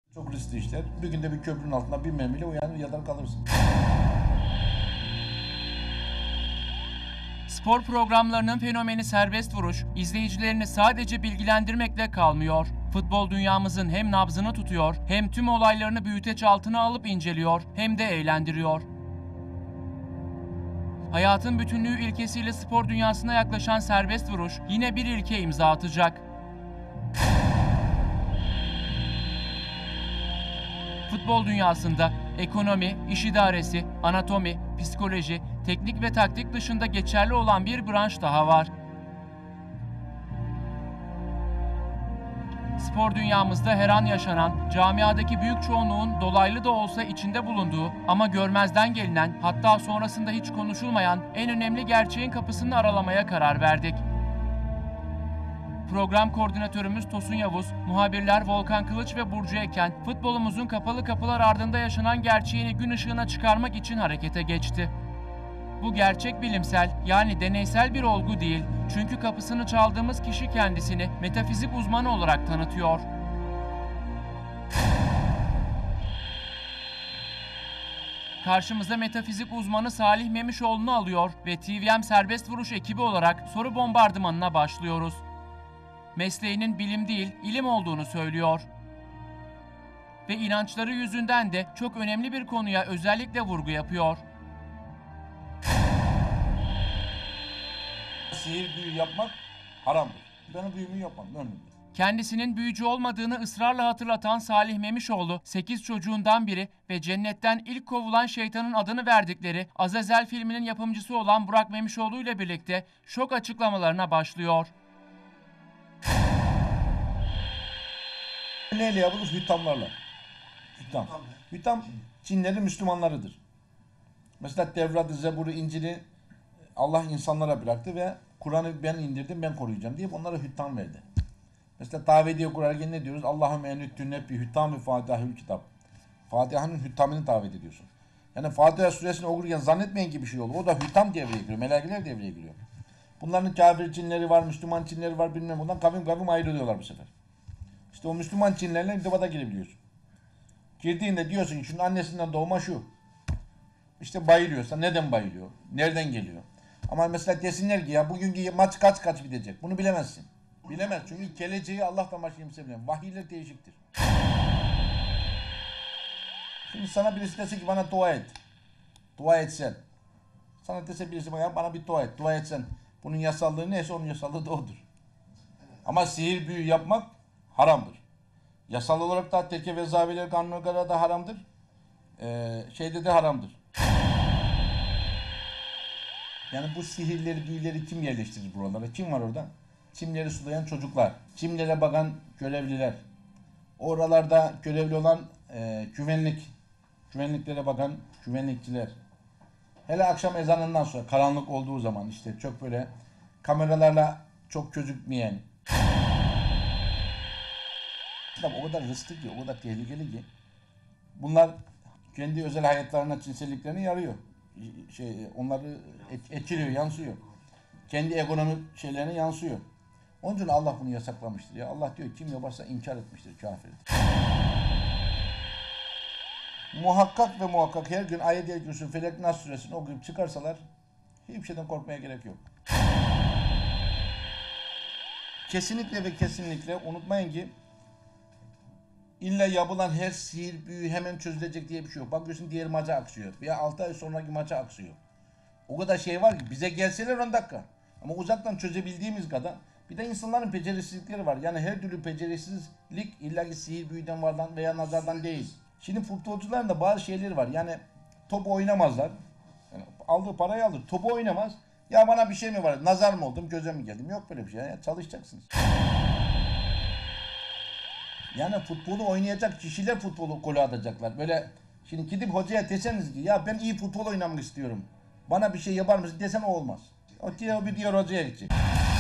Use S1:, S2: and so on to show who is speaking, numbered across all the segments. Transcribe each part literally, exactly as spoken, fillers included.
S1: Çok riskli işler. Bir günde bir köprünün altında bir mermiyle uyanır yatar kalırsın.
S2: Spor programlarının fenomeni serbest vuruş, izleyicilerini sadece bilgilendirmekle kalmıyor. Futbol dünyamızın hem nabzını tutuyor, hem tüm olaylarını büyüteç altına alıp inceliyor, hem de eğlendiriyor. Hayatın bütünlüğü ilkesiyle spor dünyasına yaklaşan serbest vuruş yine bir ilke imza atacak. Futbol dünyasında ekonomi, iş idaresi, anatomi, psikoloji, teknik ve taktik dışında geçerli olan bir branş daha var. Spor dünyamızda her an yaşanan, camiadaki büyük çoğunluğun dolaylı da olsa içinde bulunduğu ama görmezden gelinen, hatta sonrasında hiç konuşulmayan en önemli gerçeğin kapısını aralamaya karar verdik. Program koordinatörümüz Tosun Yavuz, muhabirler Volkan Kılıç ve Burcu Eken, futbolumuzun kapalı kapılar ardında yaşanan gerçeğini gün ışığına çıkarmak için harekete geçti. Bu gerçek bilimsel, yani deneysel bir olgu değil, çünkü kapısını çaldığımız kişi kendisini metafizik uzmanı olarak tanıtıyor. Karşımıza metafizik uzmanı Salih Memişoğlu'nu alıyor ve T V M Serbest Vuruş ekibi olarak soru bombardımanına başlıyoruz. Mesleğinin bilim değil, ilim olduğunu söylüyor. Ve inançları yüzünden de çok önemli bir konuya özellikle vurgu yapıyor.
S1: Sihir büyü yapmak haramdır. Ben o büyümü yapmadım ömrümde.
S2: Kendisinin büyücü olmadığını ısrarla hatırlatan Salih Memişoğlu, sekiz çocuğundan biri ve cennetten ilk kovulan şeytanın adını verdikleri Azazel filminin yapımcısı olan Burak Memişoğlu ile birlikte şok açıklamalarına başlıyor.
S1: Neyle yapılır? Hüttamlarla. Hüttam. Hüttam cinlerin Müslümanlarıdır. Mesela Tevrat, Zebur'u, İncil'i Allah insanlara bıraktı ve Kur'an'ı ben indirdim, ben koruyacağım diye onlara hüttam verdi. Mesela davetiye kurarken ne diyoruz? Allahümme enüttünne bi hüttami fatihahül kitap. Fatiha'nın hüttamını davet ediyorsun. Yani Fatiha suresini okurken zannetmeyin ki bir şey olur. O da hüttam devreye giriyor. Melaikeler devreye giriyor. Bunların kafir cinleri var, Müslüman cinleri var bilmem bundan kavim kavim ayrılıyorlar bu sefer. İşte o Müslüman cinlerle irtibata girebiliyorsun. Girdiğinde diyorsun ki şunun annesinden doğma şu. İşte bayılıyorsa neden bayılıyor? Nereden geliyor? Ama mesela desinler ki ya bugünkü maç kaç kaç bitecek? Bunu bilemezsin. Bilemez çünkü geleceği Allah'tan başka kimse bilemez. Vahiyler değişiktir. Şimdi sana birisi dese ki bana dua et. Dua etsen. Sana dese birisi bana, bana bir dua et. Dua etsen. Bunun yasallığı neyse onun yasallığı da odur. Ama sihir büyü yapmak haramdır. Yasal olarak da teke ve zaviyeler kanuna göre de haramdır. Ee, şeyde de haramdır. Yani bu sihirleri, büyüleri kim yerleştirir buralara? Kim var orada? Çimleri sulayan çocuklar, çimlere bakan görevliler, oralarda görevli olan e, güvenlik, güvenliklere bakan güvenlikçiler. Hele akşam ezanından sonra karanlık olduğu zaman işte çok böyle kameralarla çok gözükmeyen. Tabii o kadar riskli ki, o kadar tehlikeli ki. Bunlar kendi özel hayatlarına, cinselliklerine yarıyor. Şey, onları et, etkiliyor, yansıyor. Kendi ekonomik şeylerine yansıyor. Onun için Allah bunu yasaklamıştır. Ya Allah diyor kim yaparsa inkar etmiştir, kafirdir. Muhakkak ve muhakkak her gün ayet-i kürsü Felek Nas suresini okuyup çıkarsalar hiçbir şeyden korkmaya gerek yok. Kesinlikle ve kesinlikle unutmayın ki illa yapılan her sihir büyü hemen çözülecek diye bir şey yok. Bakıyorsun diğer maça aksıyor. Veya altı ay sonraki maça aksıyor. O kadar şey var ki bize gelseler on dakika. Ama uzaktan çözebildiğimiz kadar. Bir de insanların becerisizlikleri var. Yani her türlü becerisizlik illa ki sihir büyüden vardan veya nazardan değil. Şimdi futbolcuların da bazı şeyleri var. Yani topu oynamazlar. Yani aldığı parayı alır. Topu oynamaz. Ya bana bir şey mi var? Nazar mı oldum? Göze mi geldim? Yok böyle bir şey. Ya çalışacaksınız. Yani futbolu oynayacak kişiler futbolu golü atacaklar. Böyle şimdi gidip hocaya deseniz ki ya ben iyi futbol oynamak istiyorum. Bana bir şey yapar mısın desen o olmaz. O diyor bir diyor hocaya gidecek.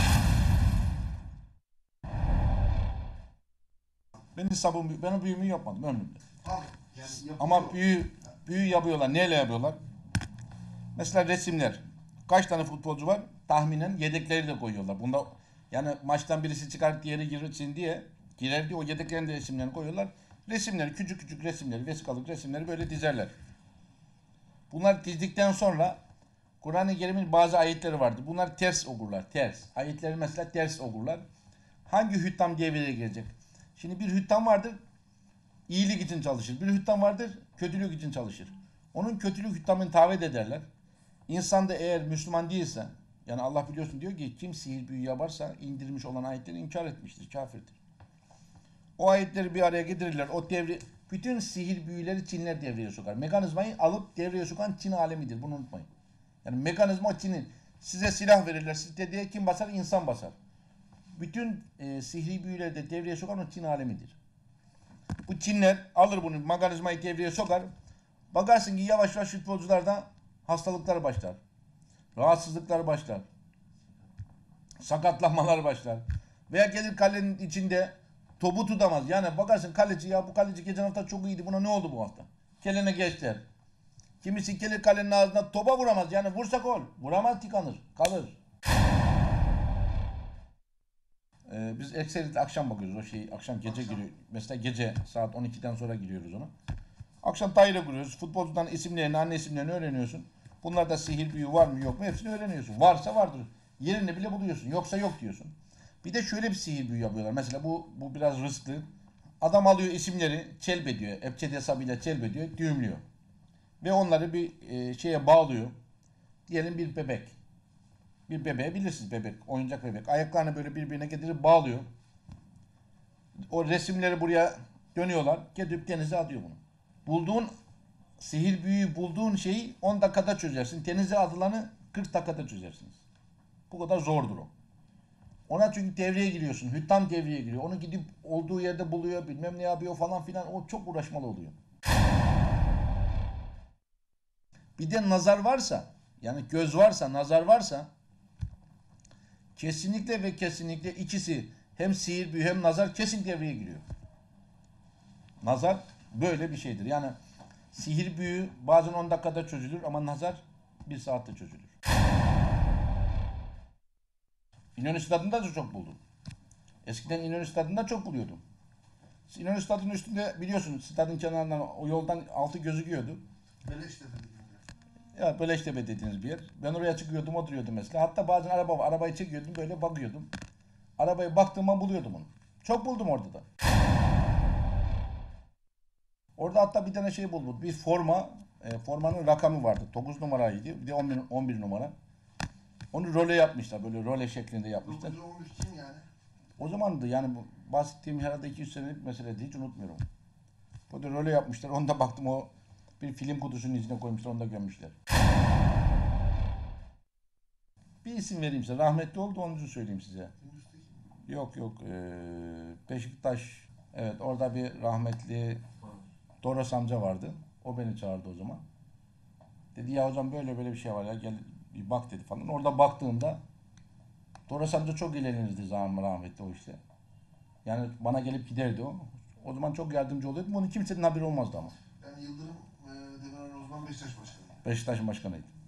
S1: Ben hesabım, ben o büyümü yapmadım ömrümde. Ama büyü, büyü yapıyorlar. Neyle yapıyorlar? Mesela resimler. Kaç tane futbolcu var? Tahminen yedekleri de koyuyorlar. Bunda yani maçtan birisi çıkar diğeri girsin diye girer diye o yedeklerin de resimlerini koyuyorlar. Resimleri, küçük küçük resimleri, vesikalık resimleri böyle dizerler. Bunlar dizdikten sonra Kur'an-ı Kerim'in bazı ayetleri vardır. Bunlar ters okurlar, ters. Ayetleri mesela ters okurlar. Hangi hüttam devreye girecek? Şimdi bir hüttam vardır, iyilik için çalışır. Bir hüttam vardır, kötülük için çalışır. Onun kötülük hüttamını tavet ederler. İnsan da eğer Müslüman değilse, yani Allah biliyorsun diyor ki kim sihir büyü yaparsa indirmiş olan ayetleri inkar etmiştir, kafirdir. O ayetleri bir araya getirirler. O devri, bütün sihir büyüleri Çinler devreye sokar. Mekanizmayı alıp devreye sokan Çin alemidir. Bunu unutmayın. Yani mekanizma Çin'in. Size silah verirler. Siz dediğe kim basar? İnsan basar. Bütün e, sihri büyüleri de devreye sokan o Çin alemidir. Bu Çinler alır bunu, mekanizmayı devreye sokar. Bakarsın ki yavaş yavaş futbolcularda hastalıklar başlar. Rahatsızlıklar başlar. Sakatlanmalar başlar. Veya gelir kalenin içinde topu tutamaz. Yani bakarsın kaleci, ya bu kaleci geçen hafta çok iyiydi, buna ne oldu bu hafta? Kelene geçtiler. Kimisi gelir kalenin ağzına, topa vuramaz. Yani vursa gol. Vuramaz, tıkanır. Kalır. Ee, biz ekseriyetle akşam bakıyoruz. O şey akşam gece
S3: Akşam.
S1: giriyor. Mesela gece saat on ikiden sonra giriyoruz ona. Akşam daire kuruyoruz. Futbolcudan isimlerini, anne isimlerini öğreniyorsun. Bunlarda sihir büyü var mı yok mu hepsini öğreniyorsun. Varsa vardır. Yerini bile buluyorsun. Yoksa yok diyorsun. Bir de şöyle bir sihir büyü yapıyorlar. Mesela bu bu biraz riskli. Adam alıyor isimleri, çelbediyor. Ebced hesabıyla çelbediyor, düğümlüyor. Ve onları bir e, şeye bağlıyor. Diyelim bir bebek. Bir bebeği bilirsiniz, bebek, oyuncak bebek. Ayaklarını böyle birbirine getirip bağlıyor. O resimleri buraya dönüyorlar. Gidip denize atıyor bunu. Bulduğun sihir büyüyü bulduğun şeyi on dakikada çözersin. Denize atılanı kırk dakikada çözersiniz. Bu kadar zordur o. Ona çünkü devreye giriyorsun. Hüttam devreye giriyor. Onu gidip olduğu yerde buluyor. Bilmem ne yapıyor falan filan. O çok uğraşmalı oluyor. Bir de nazar varsa, yani göz varsa, nazar varsa kesinlikle ve kesinlikle ikisi, hem sihir büyü hem nazar kesin devreye giriyor. Nazar böyle bir şeydir. Yani sihir büyü bazen on dakikada çözülür ama nazar bir saatte çözülür. İnönü Stadı'nda da çok buldum. Eskiden İnönü Stadı'nda çok buluyordum. İnönü Stadı'nın üstünde biliyorsunuz, stadın kenarından o yoldan altı gözüküyordu.
S3: Beleştepe dediğim yer.
S1: Ya Beleştepe dediğiniz bir yer. Ben oraya çıkıyordum, oturuyordum mesela. Hatta bazen araba var. Arabayı çekiyordum, böyle bakıyordum. Arabaya baktığımda buluyordum onu. Çok buldum orada da. Orada hatta bir tane şey buldum. Bir forma, e, formanın rakamı vardı. dokuz numaraydı. Bir de on bir, on bir numara. Onu role yapmışlar. Böyle role şeklinde yapmışlar.
S3: dokuz yüz on üç kim yani?
S1: O zamandı yani bu bahsettiğim herhalde iki yüz senelik meseleydi. Hiç unutmuyorum. Böyle role yapmışlar. Onda baktım, o bir film kutusunun içine koymuşlar. Onu da gömmüşler. Bir isim vereyim size. Rahmetli oldu, onun için söyleyeyim size.
S3: Hindistan
S1: Yok yok. Ee, Beşiktaş. Evet, orada bir rahmetli Doros amca vardı. O beni çağırdı o zaman. Dedi ya hocam böyle böyle bir şey var ya, gel bir bak dedi falan. Orada baktığımda Doros amca çok ilgilenirdi zaman rahmetli o işte. Yani bana gelip giderdi o. O zaman çok yardımcı oluyordu. Onun kimsenin haberi olmazdı ama.
S3: Ben Yıldırım e, Demirel Osman Beşiktaş Başkanı.
S1: Beşiktaş'ın başkanıydı.